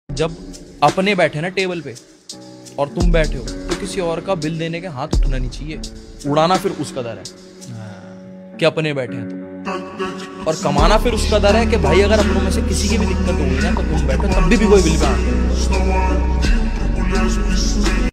जब अपने बैठे ना टेबल पे और तुम बैठे हो तो किसी और का बिल देने के हाथ उठना नहीं चाहिए। उड़ाना फिर उसका दर है कि अपने बैठे हैं तो, और कमाना फिर उसका दर है कि भाई अगर अपनों में से किसी की भी दिक्कत होगी ना तो तुम बैठो तब भी कोई बिल पे हाथ नहीं उठाएगा।